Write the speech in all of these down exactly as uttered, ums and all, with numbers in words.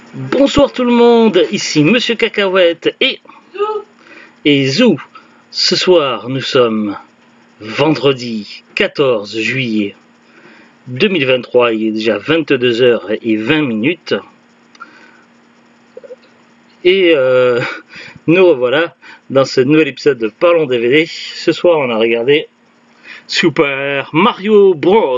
Bonsoir tout le monde, ici Monsieur Cacahuète et et Zou. Ce soir, nous sommes vendredi quatorze juillet deux mille vingt-trois, il est déjà vingt-deux heures vingt minutes. Et euh, nous revoilà dans ce nouvel épisode de Parlons D V D. Ce soir, on a regardé Super Mario Bros.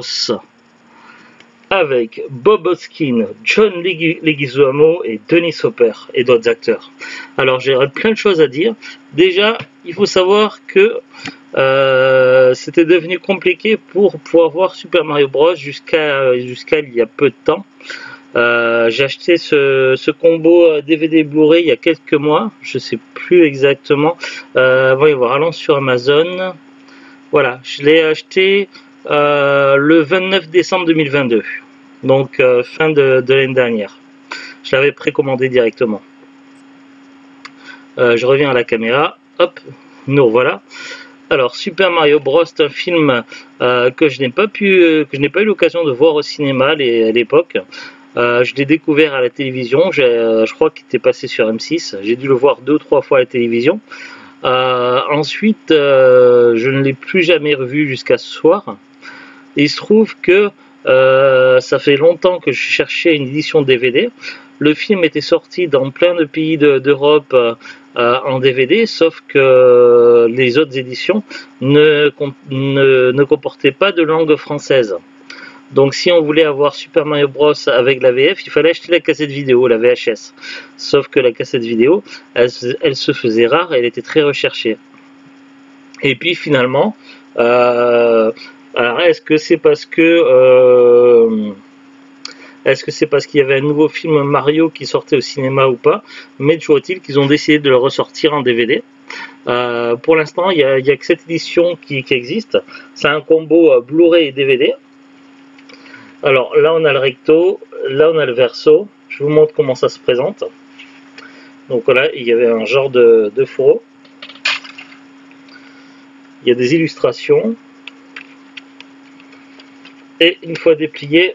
Avec Bob Hoskins, John Leguizamo et Dennis Hopper et d'autres acteurs. Alors j'aurais plein de choses à dire. Déjà, il faut savoir que euh, c'était devenu compliqué pour pouvoir voir Super Mario Bros jusqu'à jusqu'à il y a peu de temps. Euh, j'ai acheté ce, ce combo D V D Blu-ray il y a quelques mois, je sais plus exactement. Euh, voyons voir, allons sur Amazon. Voilà, je l'ai acheté Euh, le vingt-neuf décembre deux mille vingt-deux, donc euh, fin de, de l'année dernière. Je l'avais précommandé directement. Euh, je reviens à la caméra, hop, nous revoilà. Alors Super Mario Bros, c'est un film euh, que je n'ai pas pu, que je n'ai pas eu l'occasion de voir au cinéma à l'époque. Euh, je l'ai découvert à la télévision. Euh, je crois qu'il était passé sur M six. J'ai dû le voir deux ou trois fois à la télévision. Euh, ensuite, euh, je ne l'ai plus jamais revu jusqu'à ce soir. Il se trouve que euh, ça fait longtemps que je cherchais une édition D V D. Le film était sorti dans plein de pays d'Europe de, euh, en D V D, sauf que les autres éditions ne, ne, ne comportaient pas de langue française. Donc si on voulait avoir Super Mario Bros avec la V F, il fallait acheter la cassette vidéo, la V H S. Sauf que la cassette vidéo, elle, elle se faisait rare, elle était très recherchée. Et puis finalement... Euh, Alors, est-ce que c'est parce que euh, est-ce que c'est parce qu'il y avait un nouveau film Mario qui sortait au cinéma ou pas? Mais toujours est-il qu'ils ont décidé de le ressortir en D V D. Euh, pour l'instant, il n'y a, a que cette édition qui, qui existe. C'est un combo euh, Blu-ray et D V D. Alors là, on a le recto, là on a le verso. Je vous montre comment ça se présente. Donc voilà, il y avait un genre de, de fourreau. Il y a des illustrations. Et une fois déplié,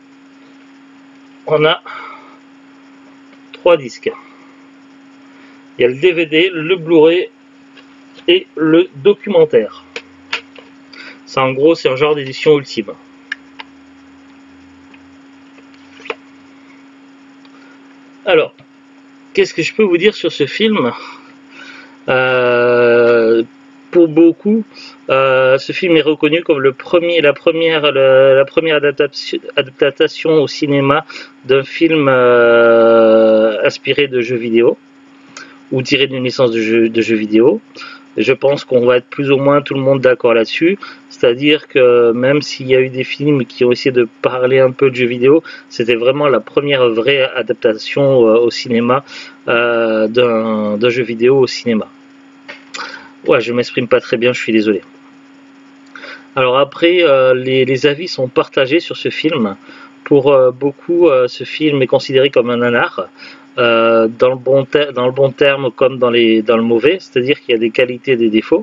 on a trois disques. Il y a le D V D, le Blu-ray et le documentaire. C'est en gros, c'est un genre d'édition ultime. Alors, qu'est-ce que je peux vous dire sur ce film? euh, Pour beaucoup, euh, ce film est reconnu comme le premier, la première, le, la première adaptation, adaptation au cinéma d'un film euh, inspiré de jeux vidéo ou tiré d'une licence de jeux de jeux vidéo. Je pense qu'on va être plus ou moins tout le monde d'accord là-dessus. C'est-à-dire que même s'il y a eu des films qui ont essayé de parler un peu de jeux vidéo, c'était vraiment la première vraie adaptation euh, au cinéma euh, d'un d'un jeu vidéo au cinéma. Ouais, je m'exprime pas très bien, je suis désolé. Alors après, euh, les, les avis sont partagés sur ce film. Pour euh, beaucoup, euh, ce film est considéré comme un nanar, euh, dans, le bon dans le bon terme comme dans, les, dans le mauvais, c'est-à-dire qu'il y a des qualités et des défauts.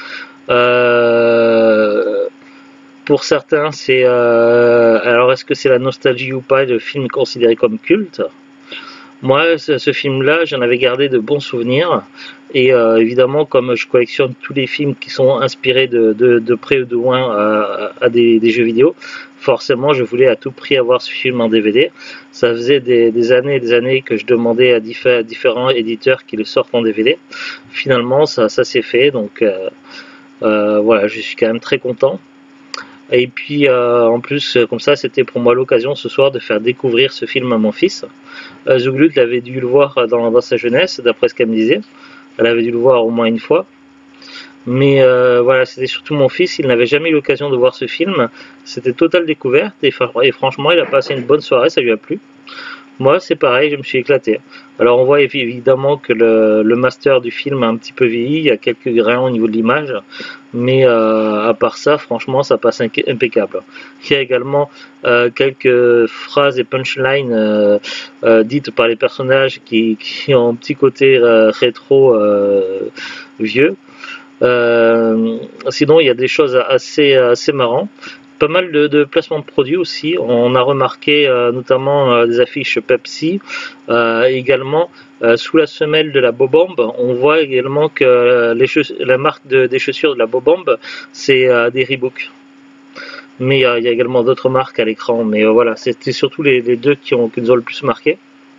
Euh, pour certains, c'est... Euh, alors est-ce que c'est la nostalgie ou pas, le film est considéré comme culte? Moi, ce, ce film-là, j'en avais gardé de bons souvenirs. Et euh, évidemment, comme je collectionne tous les films qui sont inspirés de, de, de près ou de loin à, à des, des jeux vidéo, forcément, je voulais à tout prix avoir ce film en D V D. Ça faisait des, des années et des années que je demandais à, diffé à différents éditeurs qui le sortent en D V D. Finalement, ça, ça s'est fait. Donc, euh, euh, voilà, je suis quand même très content. Et puis euh, en plus, comme ça, c'était pour moi l'occasion ce soir de faire découvrir ce film à mon fils. Euh, Zouglut avait dû le voir dans, dans sa jeunesse, d'après ce qu'elle me disait. Elle avait dû le voir au moins une fois. Mais euh, voilà, c'était surtout mon fils, il n'avait jamais eu l'occasion de voir ce film. C'était totale découverte et, et franchement, il a passé une bonne soirée, ça lui a plu. Moi, c'est pareil, je me suis éclaté. Alors, on voit évidemment que le, le master du film a un petit peu vieilli, il y a quelques grains au niveau de l'image, mais euh, à part ça, franchement, ça passe impeccable. Il y a également euh, quelques phrases et punchlines euh, euh, dites par les personnages qui, qui ont un petit côté euh, rétro euh, vieux. Euh, sinon, il y a des choses assez, assez marrantes. pas mal de, de placements de produits aussi. On a remarqué euh, notamment euh, des affiches Pepsi, euh, également euh, sous la semelle de la Bobomb. On voit également que euh, les la marque de, des chaussures de la Bobomb, c'est euh, des Reebok. Mais euh, il y a également d'autres marques à l'écran. Mais euh, voilà, c'était surtout les, les deux qui, ont, qui nous ont le plus marqué.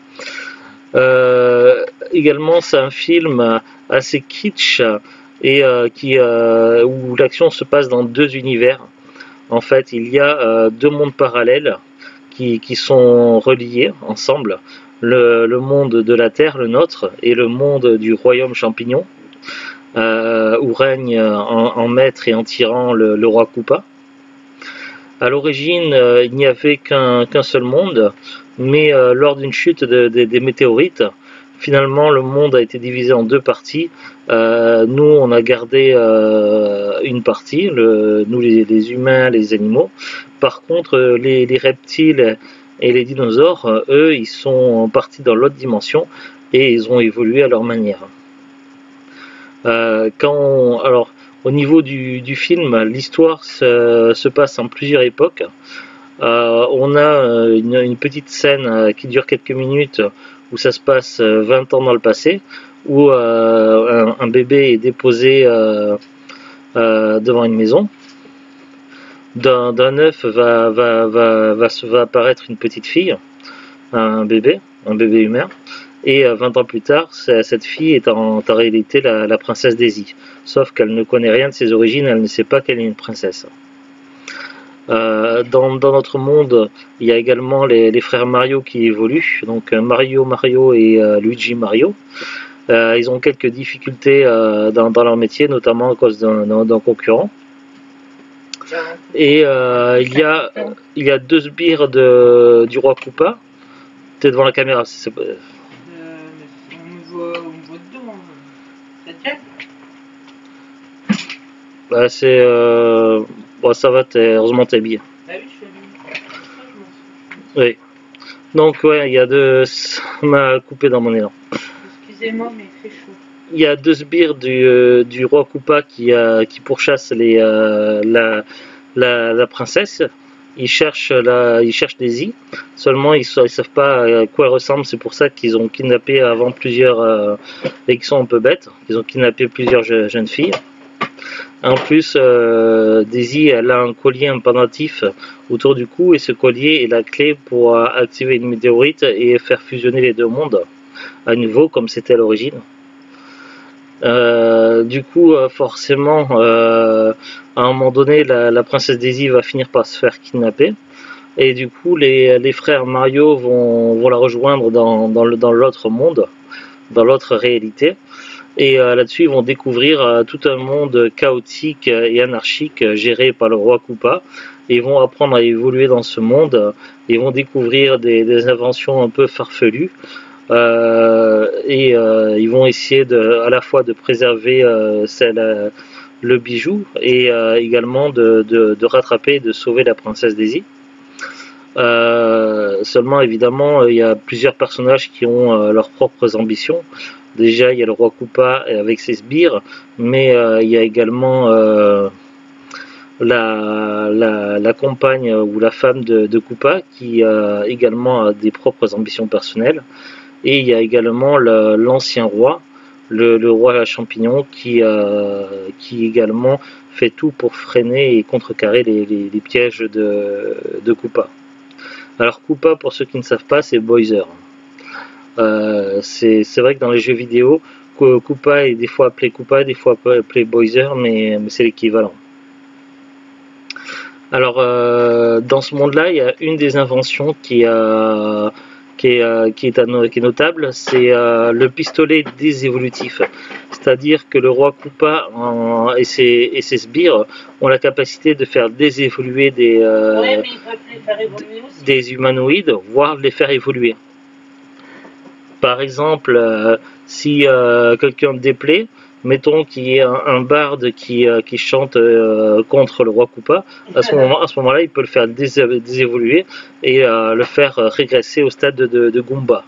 Euh, également, c'est un film assez kitsch et euh, qui, euh, où l'action se passe dans deux univers. En fait, il y a euh, deux mondes parallèles qui, qui sont reliés ensemble. Le, le monde de la Terre, le nôtre, et le monde du royaume champignon, euh, où règne en, en maître et en tyran le, le roi Koopa. À l'origine, euh, il n'y avait qu'un qu'un seul monde, mais euh, lors d'une chute de, de, des météorites, finalement le monde a été divisé en deux parties. Euh, nous, on a gardé euh, une partie, le, nous les, les humains, les animaux. Par contre, les, les reptiles et les dinosaures, eux, ils sont partis dans l'autre dimension et ils ont évolué à leur manière. Euh, quand on, alors, au niveau du, du film, l'histoire se, se passe en plusieurs époques. Euh, on a une, une petite scène qui dure quelques minutes où ça se passe vingt ans dans le passé, où euh, un, un bébé est déposé euh, euh, devant une maison. D'un œuf va, va, va, va, va apparaître une petite fille, un bébé, un bébé humain. Et vingt ans plus tard, cette fille est en, en réalité la, la princesse Daisy. Sauf qu'elle ne connaît rien de ses origines, elle ne sait pas qu'elle est une princesse. Euh, dans, dans notre monde, il y a également les, les frères Mario qui évoluent. Donc Mario Mario et euh, Luigi Mario. Euh, ils ont quelques difficultés euh, dans, dans leur métier, notamment à cause d'un concurrent. Et euh, il, y a, il y a deux sbires de, du roi Koopa. T'es devant la caméra, c'est On me voit dedans. C'est Jack. Bah c'est euh... bon, ça va, es... heureusement t'es bien. Bah oui, je suis habillé. Oui. Donc ouais, il y a deux. Ça m'a coupé dans mon élan. Excusez-moi, mais il fait chaud. Il y a deux sbires du, euh, du roi Koopa qui, euh, qui pourchassent les, euh, la, la, la princesse. Ils cherchent, la, ils cherchent Daisy, seulement ils ne savent pas à quoi elle ressemble, c'est pour ça qu'ils ont kidnappé avant plusieurs, euh, et qu'ils sont un peu bêtes, ils ont kidnappé plusieurs je, jeunes filles. En plus, euh, Daisy, elle a un collier, un pendentif autour du cou, et ce collier est la clé pour euh, activer une météorite et faire fusionner les deux mondes à nouveau, comme c'était à l'origine. Euh, du coup, euh, forcément, euh, à un moment donné, la, la princesse Daisy va finir par se faire kidnapper. Et du coup, les, les frères Mario vont, vont la rejoindre dans, dans, le, dans l'autre monde, dans l'autre réalité. Et euh, là-dessus, ils vont découvrir euh, tout un monde chaotique et anarchique euh, géré par le roi Koopa. Et ils vont apprendre à évoluer dans ce monde. Ils vont découvrir des, des inventions un peu farfelues. Euh, et euh, ils vont essayer de, à la fois de préserver euh, celle, euh, le bijou et euh, également de, de, de rattraper et de sauver la princesse Daisy. Euh, seulement évidemment il y a plusieurs personnages qui ont euh, leurs propres ambitions. Déjà il y a le roi Koopa avec ses sbires, mais euh, il y a également euh, la, la, la compagne ou la femme de, de Koopa qui euh, également a des propres ambitions personnelles. Et il y a également l'ancien roi, le, le roi champignon, qui, euh, qui également fait tout pour freiner et contrecarrer les, les, les pièges de, de Koopa. Alors Koopa, pour ceux qui ne savent pas, c'est Bowser. Euh, c'est vrai que dans les jeux vidéo, Koopa est des fois appelé Koopa, des fois appelé Bowser, mais, mais c'est l'équivalent. Alors euh, dans ce monde-là, il y a une des inventions qui a... Qui est, euh, qui, est à, qui est notable, c'est euh, le pistolet désévolutif. C'est-à-dire que le roi Koopa en, et, ses, et ses sbires ont la capacité de faire désévoluer des, euh, ouais, mais ils peuvent les faire évoluer aussi. Des humanoïdes, voire les faire évoluer. Par exemple, euh, si euh, quelqu'un déplaît, mettons qu'il y ait un, un barde qui, euh, qui chante euh, contre le roi Koopa, à ce moment, à ce moment-là, il peut le faire dés désévoluer et euh, le faire régresser au stade de, de, de Goomba.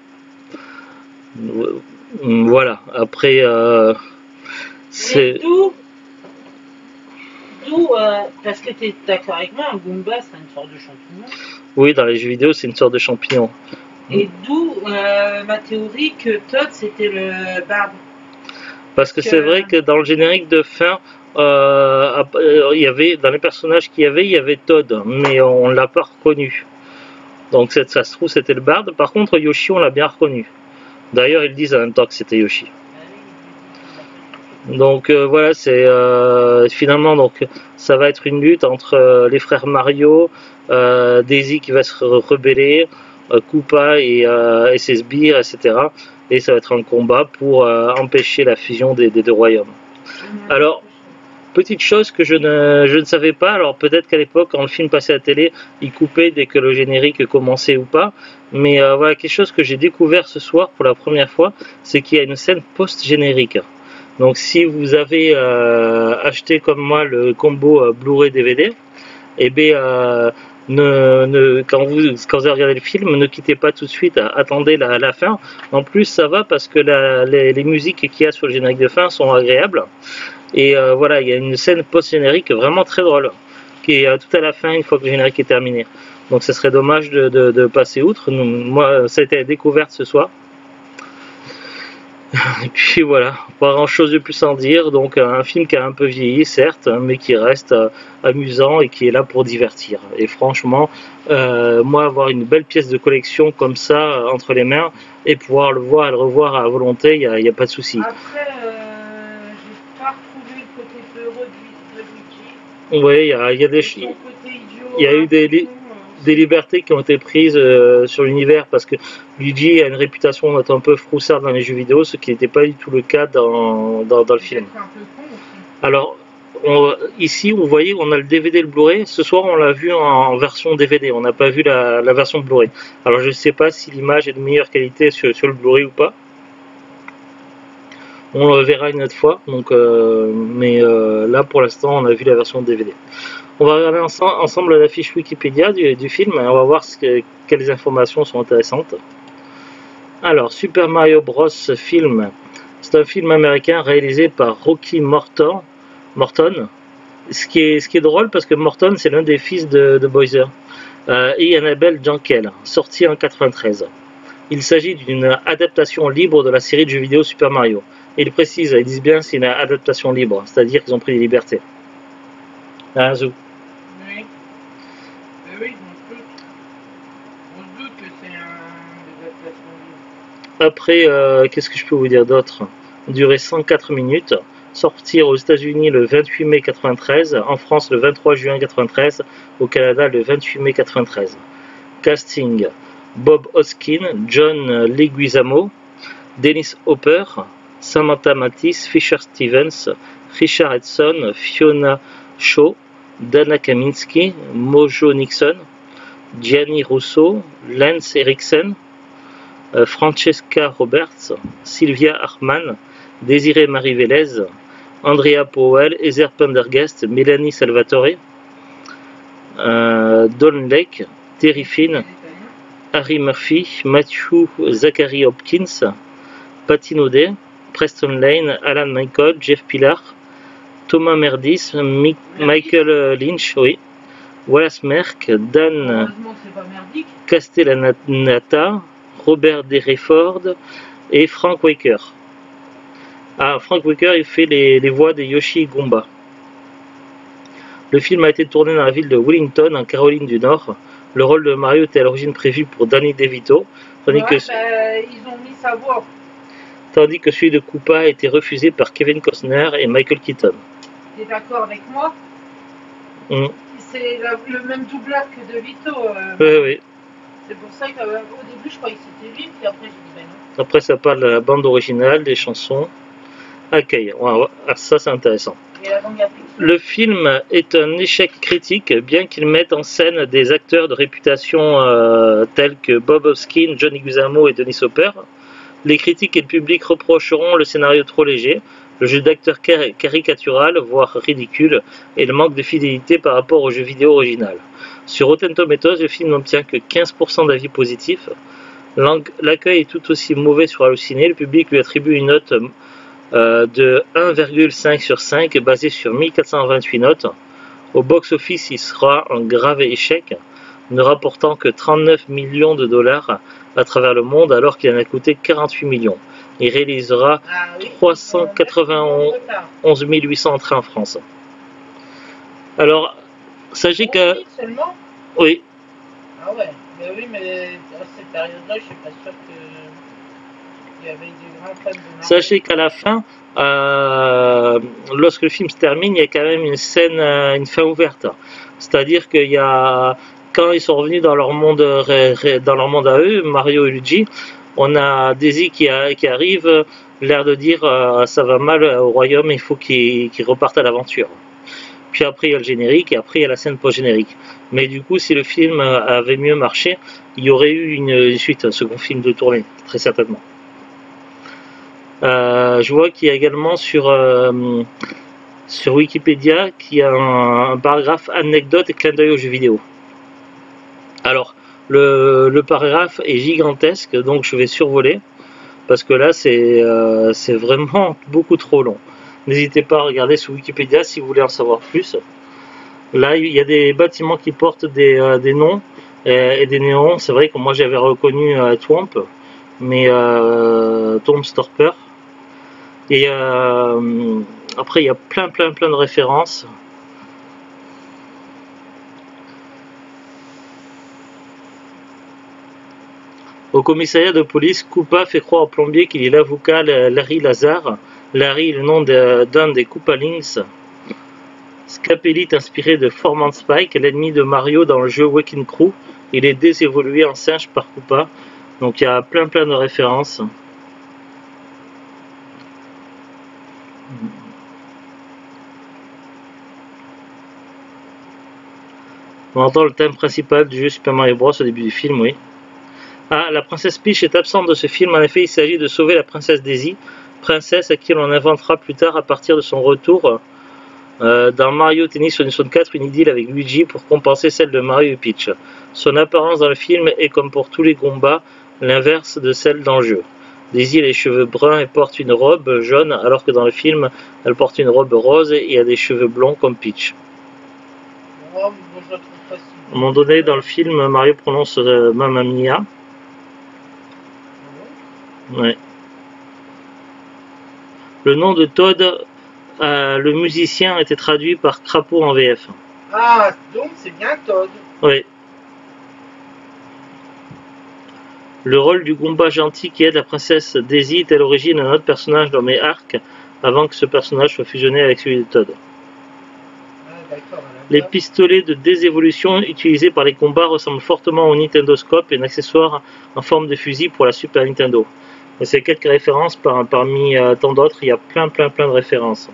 Voilà. Après, euh, c'est. d'où, euh, parce que tu es d'accord avec moi, un Goomba c'est une sorte de champignon. Oui, dans les jeux vidéo, c'est une sorte de champignon. Et d'où euh, ma théorie que Todd c'était le barbe. Parce que, que... c'est vrai que dans le générique de fin, euh, il y avait, dans les personnages qu'il y avait, il y avait Todd, mais on ne l'a pas reconnu. Donc ça se trouve c'était le barde. Par contre Yoshi on l'a bien reconnu. D'ailleurs ils disent en même temps que c'était Yoshi. Donc euh, voilà, c'est euh, finalement donc ça va être une lutte entre euh, les frères Mario, euh, Daisy qui va se rebeller, euh, Koopa et, euh, et ses sbires, et cetera. Et ça va être un combat pour euh, empêcher la fusion des, des deux royaumes. Alors, petite chose que je ne, je ne savais pas, alors peut-être qu'à l'époque quand le film passait à la télé, il coupait dès que le générique commençait ou pas, mais euh, voilà, quelque chose que j'ai découvert ce soir pour la première fois, c'est qu'il y a une scène post-générique. Donc si vous avez euh, acheté comme moi le combo euh, Blu-ray D V D, eh bien, euh, ne, ne, quand, vous, quand vous regardez le film, ne quittez pas tout de suite, attendez la, la fin. En plus, ça va parce que la, les, les musiques qu'il y a sur le générique de fin sont agréables. Et euh, voilà, il y a une scène post-générique vraiment très drôle, qui est euh, tout à la fin, une fois que le générique est terminé. Donc ce serait dommage de, de, de passer outre. Nous, moi, ça a été découverte ce soir. Et puis voilà, pas grand chose de plus à en dire. Donc un film qui a un peu vieilli certes, mais qui reste euh, amusant et qui est là pour divertir. Et franchement, euh, moi avoir une belle pièce de collection comme ça euh, entre les mains et pouvoir le voir et le revoir à volonté, il n'y a, a pas de souci. Après, euh, j'ai pas retrouvé le côté heureux de, de Luigi. Oui, il y a, y a des, il y a eu des, des, des libertés qui ont été prises euh, sur l'univers parce que Luigi a une réputation d'être un peu froussard dans les jeux vidéo, ce qui n'était pas du tout le cas dans, dans, dans le film. Alors, on, ici, vous voyez, on a le D V D et le Blu-ray. Ce soir, on l'a vu en, en version D V D. On n'a pas vu la, la version Blu-ray. Alors, je ne sais pas si l'image est de meilleure qualité sur, sur le Blu-ray ou pas. On le verra une autre fois. Donc, euh, mais euh, là, pour l'instant, on a vu la version D V D. On va regarder ensemble, ensemble la fiche Wikipédia du, du film et on va voir ce que, quelles informations sont intéressantes. Alors, Super Mario Bros. Film, c'est un film américain réalisé par Rocky Morton. Morton. Ce qui est, ce qui est drôle parce que Morton, c'est l'un des fils de, de Bowser euh, et Annabelle Jankel, sorti en quatre-vingt-treize. Il s'agit d'une adaptation libre de la série de jeux vidéo Super Mario. Et ils précisent, ils disent bien c'est une adaptation libre, c'est-à-dire qu'ils ont pris des libertés. Ah, Zou. Oui. Mais oui, on se doute. On se doute que c'est un adaptation libre. Après, euh, qu'est-ce que je peux vous dire d'autre? Durer cent quatre minutes. Sortir aux États-Unis le vingt-huit mai quatre-vingt-treize, en France le vingt-trois juin quatre-vingt-treize, au Canada le vingt-huit mai quatre-vingt-treize. Casting: Bob Hoskins, John Leguizamo, Dennis Hopper, Samantha Mathis, Fisher Stevens, Richard Edson, Fiona Shaw, Dana Kaminski, Mojo Nixon, Gianni Russo, Lance Eriksen, euh, Francesca Roberts, Sylvia Hartmann, Désiré Marie Vélez, Andrea Powell, Heather Pendergast, Mélanie Salvatore, euh, Don Lake, Terry Finn, Harry Murphy, Matthew Zachary Hopkins, Patty Naudet, Preston Lane, Alan Michael, Jeff Pillar, Thomas Merdis, Mi Michael Lynch, oui, Wallace Merck, Dan Castellaneta, Robert Derriford et Frank Waker. Ah, Frank Waker, il fait les, les voix de Yoshi et Goomba. Le film a été tourné dans la ville de Wellington, en Caroline du Nord. Le rôle de Mario était à l'origine prévu pour Danny DeVito, tandis, ouais, que, bah, ils ont mis sa voix. Tandis que celui de Koopa a été refusé par Kevin Costner et Michael Keaton. Tu es d'accord avec moi? mm. C'est le même doubleur que DeVito. Euh, oui, oui. C'est pour ça qu'au euh, début, je croyais que c'était lui, puis après, j'ai dit ben non. Après, ça parle de la bande originale, des chansons. Ok, ouais, ça c'est intéressant. Le film est un échec critique, bien qu'il mette en scène des acteurs de réputation euh, tels que Bob Hoskins, John Leguizamo et Dennis Hopper. Les critiques et le public reprocheront le scénario trop léger, le jeu d'acteur car caricatural, voire ridicule, et le manque de fidélité par rapport au jeu vidéo original. Sur Rotten Tomatoes, le film n'obtient que quinze pour cent d'avis positifs. L'accueil est tout aussi mauvais sur Allociné, le public lui attribue une note Euh, de un virgule cinq sur cinq basé sur mille quatre cent vingt-huit notes. Au box-office, il sera un grave échec, ne rapportant que trente-neuf millions de dollars à travers le monde, alors qu'il en a coûté quarante-huit millions. Il réalisera Ah oui, trois cent quatre-vingt-onze mille huit cents entrées en France. Alors, sachez que... seulement Oui. Ah ouais, mais oui, mais à cette période-là, je suis pas sûr qu'il y avait des grands fans de Marvel. Sachez qu'à la fin, euh, lorsque le film se termine, il y a quand même une scène, une fin ouverte. C'est-à-dire qu'il y a... Quand ils sont revenus dans leur monde, dans leur monde à eux, Mario et Luigi, on a Daisy qui, a, qui arrive, l'air de dire euh, ça va mal au royaume, il faut qu'ils qu'ils repartent à l'aventure. Puis après il y a le générique et après il y a la scène post-générique. Mais du coup, si le film avait mieux marché, il y aurait eu une suite, un second film de tournée, très certainement. Euh, je vois qu'il y a également sur, euh, sur Wikipédia qu'il y a un, un paragraphe anecdote et clin d'œil aux jeux vidéo. Alors, le, le paragraphe est gigantesque, donc je vais survoler, parce que là, c'est euh, c'est vraiment beaucoup trop long. N'hésitez pas à regarder sur Wikipédia si vous voulez en savoir plus. Là, il y a des bâtiments qui portent des, euh, des noms et, et des néons. C'est vrai que moi, j'avais reconnu euh, Twomp, mais euh, Tomb Storper. Et euh, après, il y a plein, plein, plein de références. Au commissariat de police, Koopa fait croire au plombier qu'il est l'avocat Larry Lazare. Larry est le nom d'un des Koopalings. Scapelli est inspiré de Foreman Spike, l'ennemi de Mario dans le jeu Wrecking Crew. Il est désévolué en singe par Koopa. Donc il y a plein plein de références. On entend le thème principal du jeu Super Mario Bros au début du film, oui. Ah, la princesse Peach est absente de ce film. En effet, il s'agit de sauver la princesse Daisy, princesse à qui l'on inventera plus tard à partir de son retour euh, dans Mario Tennis Sonic quatre, une idylle avec Luigi pour compenser celle de Mario et Peach. Son apparence dans le film est, comme pour tous les Goombas, l'inverse de celle dans le jeu. Daisy a les cheveux bruns et porte une robe jaune, alors que dans le film, elle porte une robe rose et a des cheveux blonds comme Peach. Oh, moi, je la trouve facile. À un moment donné, dans le film, Mario prononce euh, Mamma Mia. Ouais. Le nom de Todd, euh, le musicien, a été traduit par Crapaud en V F. Ah, donc c'est bien Todd. Oui. Le rôle du Goomba gentil qui aide la princesse Daisy est à l'origine d'un autre personnage nommé Ark, avant que ce personnage soit fusionné avec celui de Todd. Ah, Les pistolets de désévolution utilisés par les Goombas ressemblent fortement au Nintendo Scope, un accessoire en forme de fusil pour la Super Nintendo. C'est quelques références par, parmi euh, tant d'autres, il y a plein plein plein de références.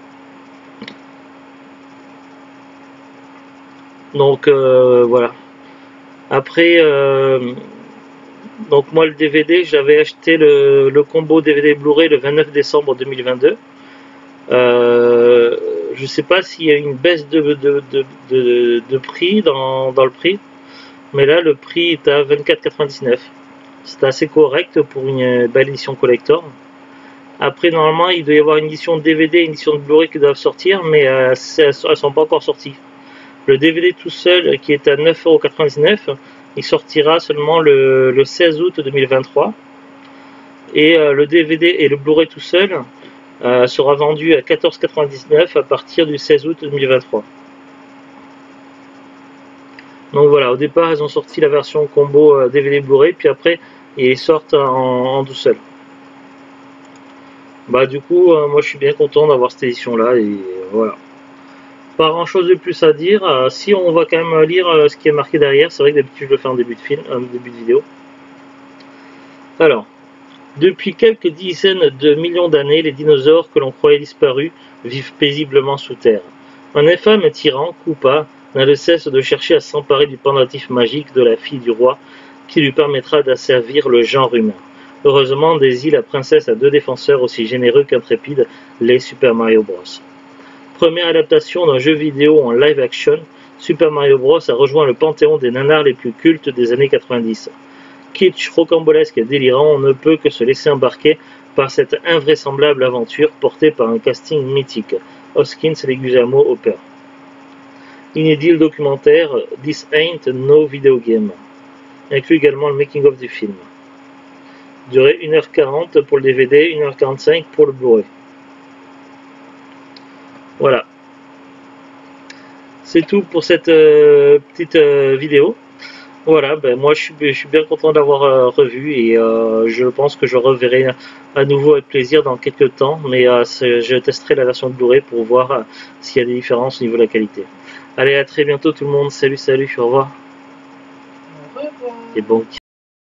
Donc euh, voilà. Après, euh, donc moi le D V D, j'avais acheté le, le combo D V D Blu-ray le vingt-neuf décembre deux mille vingt-deux. Euh, je ne sais pas s'il y a une baisse de, de, de, de, de prix dans, dans le prix, mais là le prix est à vingt-quatre quatre-vingt-dix-neuf. C'est assez correct pour une belle édition collector. Après, normalement, il doit y avoir une édition D V D et une édition de Blu-ray qui doivent sortir, mais euh, elles ne sont pas encore sorties. Le D V D tout seul, qui est à neuf euros quatre-vingt-dix-neuf, il sortira seulement le, le seize août deux mille vingt-trois. Et euh, le D V D et le Blu-ray tout seul euh, sera vendu à quatorze quatre-vingt-dix-neuf à partir du seize août deux mille vingt-trois. Donc voilà, au départ, ils ont sorti la version combo euh, D V D Blu-ray, puis après, ils sortent en, en tout seul. Bah du coup, euh, moi je suis bien content d'avoir cette édition-là, et voilà. Pas grand chose de plus à dire. Euh, si on va quand même lire euh, ce qui est marqué derrière, c'est vrai que d'habitude je le fais en début de film, en début de vidéo. Alors, depuis quelques dizaines de millions d'années, les dinosaures que l'on croyait disparus vivent paisiblement sous terre. Un infâme tyran, Koopa, n'a de cesse de chercher à s'emparer du pendentif magique de la fille du roi qui lui permettra d'asservir le genre humain. Heureusement, Daisy, la princesse, a deux défenseurs aussi généreux qu'intrépides, les Super Mario Bros. Première adaptation d'un jeu vidéo en live action, Super Mario Bros a rejoint le panthéon des nanars les plus cultes des années quatre-vingt-dix. Kitsch, rocambolesque et délirant, on ne peut que se laisser embarquer par cette invraisemblable aventure portée par un casting mythique, Hoskins et Leguizamo Hopper. inédit le documentaire This Ain't No Video Game. Il inclut également le making of du film. Durée une heure quarante pour le D V D, une heure quarante-cinq pour le Blu-ray. Voilà. C'est tout pour cette euh, petite euh, vidéo. Voilà, ben moi je suis, je suis bien content d'avoir euh, revu et euh, je pense que je reverrai à nouveau avec plaisir dans quelques temps, mais euh, je testerai la version Blu-ray pour voir euh, s'il y a des différences au niveau de la qualité. Allez, à très bientôt tout le monde, salut salut, au revoir. Au revoir. Et bon